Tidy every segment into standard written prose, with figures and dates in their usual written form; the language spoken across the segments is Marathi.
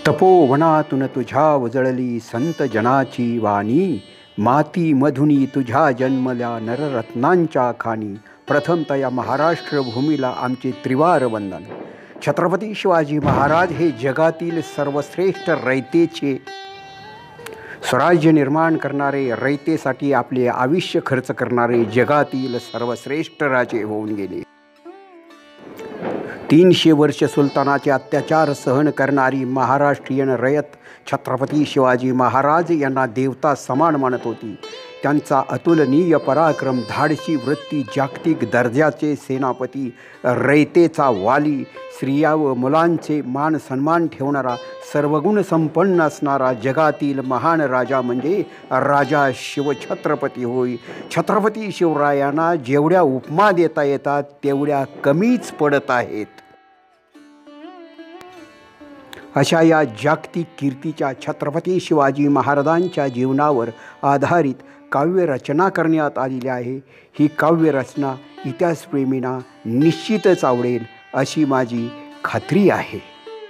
तपोवनातून तुझ्या उजळली संत जनाची वाणी, माती मधुनी तुझ्या जन्मल्या नररत्नांच्या खाणी. प्रथमतया महाराष्ट्र भूमीला आमचे त्रिवार वंदन. छत्रपती शिवाजी महाराज हे जगातील सर्वश्रेष्ठ रयतेचे स्वराज्य निर्माण करणारे, रयतेसाठी आपले आयुष्य खर्च करणारे जगातील सर्वश्रेष्ठ राजे होऊन गेले. 300 वर्ष सुलतानाचे अत्याचार सहन करणारी महाराष्ट्रीयन रयत छत्रपती शिवाजी महाराज यांना देवता समान मानत होती. त्यांचा अतुलनीय पराक्रम, धाडसी वृत्ती, जागतिक दर्जाचे सेनापती, रयतेचा वाली, स्त्रिया व मुलांचे मान सन्मान ठेवणारा, सर्वगुण संपन्न असणारा जगातील महान राजा म्हणजे राजा शिवछत्रपती होय. छत्रपती शिवरायांना जेवढ्या उपमा देता येतात तेवढ्या कमीच पडत आहेत. अशा या जागतिक कीर्तीच्या छत्रपती शिवाजी महाराजांच्या जीवनावर आधारित काव्यरचना करण्यात आलेली आहे. ही काव्यरचना इतिहासप्रेमींना निश्चितच आवडेल अशी माझी खात्री आहे.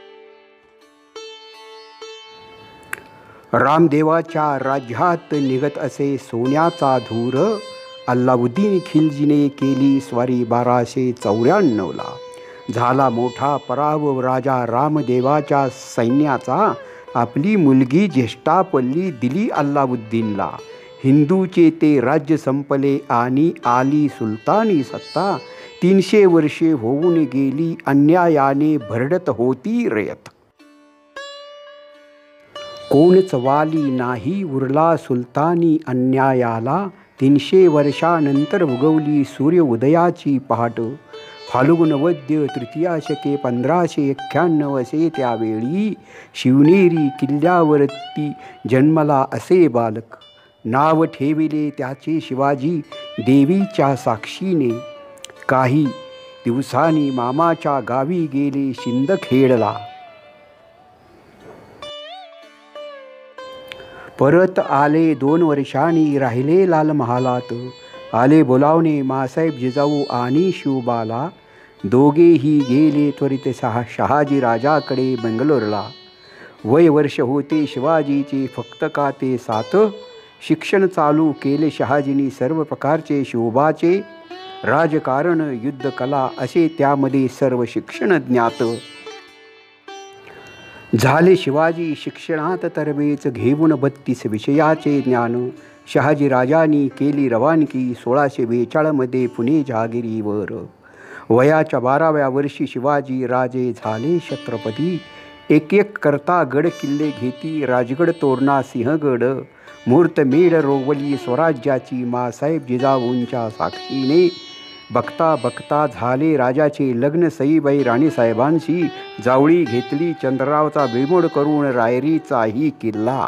रामदेवाच्या राज्यात निघत असे सोन्याचा धूर, अल्लाउद्दीन खिलजीने केली स्वारी 1294ला. झाला मोठा पराभव राजा रामदेवाच्या सैन्याचा, आपली मुलगी ज्येष्ठापल्ली दिली अल्लाउद्दीनला. हिंदूचे ते राज्य संपले आणि आली सुलतानी सत्ता. 300 वर्षे होऊन गेली, अन्यायाने भरडत होती रयत. कोणच वाली नाही उरला सुलतानी अन्यायाला. 300 वर्षानंतर उगवली सूर्य उदयाची पहाट. फाल्गुन वद्य तृतीया शके 1591 असे त्यावेळी. शिवनेरी किल्ल्यावरती जन्मला असे बालक. नाव ठेविले त्याचे शिवाजी देवीच्या साक्षीने. काही दिवसांनी मामाच्या गावी गेले शिंदखेडला. परत आले 2 वर्षांनी, राहिले लाल महालात. आले बोलावणे मासाहेब जिजाऊ आणि शिवबाला. दोघेही गेले त्वरित शहाजी राजाकडे बेंगलोरला. वय वर्ष होते शिवाजीचे फक्त का ते 7. शिक्षण चालू केले शहाजींनी सर्व प्रकारचे शिवबाचे. राजकारण, युद्धकला असे त्यामध्ये सर्व शिक्षण ज्ञात. झाले शिवाजी शिक्षणात तरबेज, घेऊन 32 विषयाचे ज्ञान. शहाजी राजांनी केली रवानगी 1642 मध्ये पुणे जहागिरीवर. वयाच्या 12व्या वर्षी शिवाजी राजे झाले छत्रपती. एक एक करता गड किल्ले घेती, राजगड तोरणा सिंहगड. मुहूर्तमेढ रोवली स्वराज्याची मासाहेब जिजाऊंच्या साक्षीने. बघता बघता झाले राजाचे लग्न सईबाई राणीसाहेबांशी. जावळी घेतली चंद्ररावचा बिमोड करून रायरीचाही किल्ला.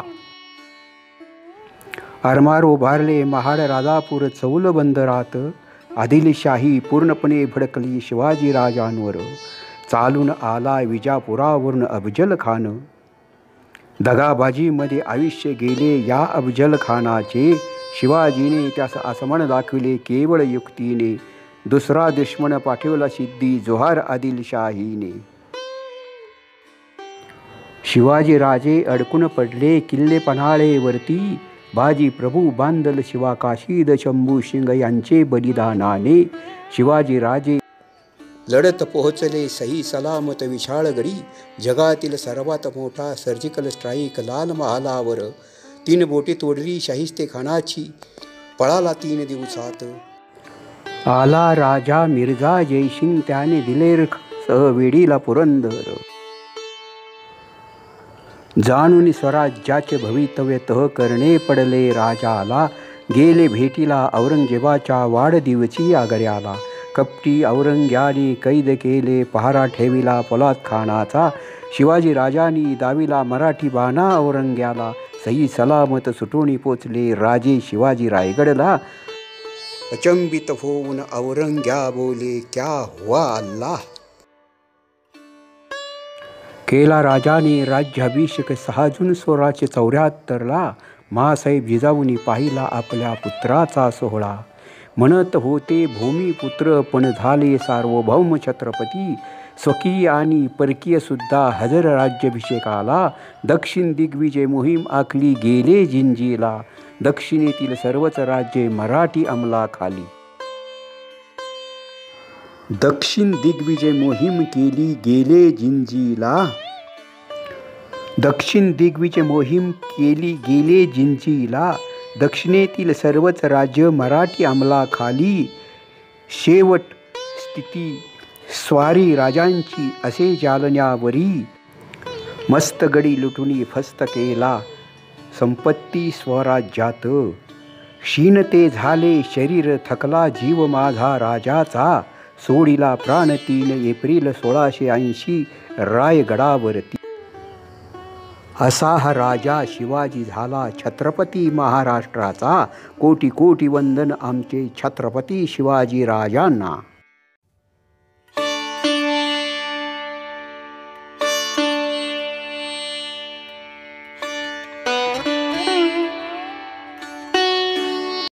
आरमार उभारले महाड राजापूर चौल बंदरात. आदिलशाही पूर्णपणे भडकली शिवाजी राजांवर. चालून आला विजापुरावरून अफजल खान. दगाबाजीमध्ये आयुष्य गेले या अफजल खानाचे. शिवाजीने त्यास आसमन दाखविले केवळ युक्तीने. दुसरा दुश्मन पाठवला सिद्धी जोहार आदिलशाहीने. शिवाजी राजे अडकून पडले किल्ले पन्हाळेवरती. बाजी प्रभू बांदल शिवा काशीद शंभू शिंग यांचे बलिदानाने. शिवाजी राजे लढत पोहोचले सही सलामत विशाळगडी. जगातील सर्वात मोठा सर्जिकल स्ट्राईक लाल महालावर. 3 बोटी तोडली शाहिस्ते खानाची, पळाला 3 दिवसात. आला राजा मिर्झा जयसिंग, त्याने दिलेर सह वेडीला पुरंदर. जाणून स्वराज्याचे भवितव्य तह करणे पडले राजाला. गेले भेटीला औरंगजेबाच्या वाढदिवशी आग्र्याला. कपटी औरंग्याने कैद केले पहारा ठेविला पोलाद खानाचा. शिवाजी राजांनी दाविला मराठी बाणा औरंग्याला. सही सलामत सुटून पोचले राजे शिवाजी रायगडला. अचंबित होऊन औरंग्या बोले क्या हुआ अल्लाह. केला राजाने राज्याभिषेक 6 जून 1674ला. मासाहेब जिजाऊंनी पाहिला आपल्या पुत्राचा सोहळा. म्हणत होते भूमिपुत्र पण झाले सार्वभौम छत्रपती. स्वकीय आणि परकीयसुद्धा हजर राज्याभिषेकाला. दक्षिण दिग्विजय मोहीम आखली गेले जिंजीला. दक्षिणेतील सर्वच राज्ये मराठी अंमलाखाली. दक्षिण दिग्विजय मोहीम केली गेले जिंजीला. दक्षिण दिग्विजय मोहीम केली गेले जिंजीला. दक्षिणेतील सर्वच राज्य मराठी अंमलाखाली. शेवट स्थिती स्वारी राजांची असे जालन्यावरी. मस्त गडी लुटुनी फस्त केला संपत्ती स्वराज्यात. क्षीण ते झाले शरीर थकला जीव माझा राजाचा. सोडिला प्राण 3 एप्रिल 1680 रायगडावरती. असा हा राजा शिवाजी झाला छत्रपती महाराष्ट्राचा. कोटी कोटी वंदन आमचे छत्रपती शिवाजी राजांना.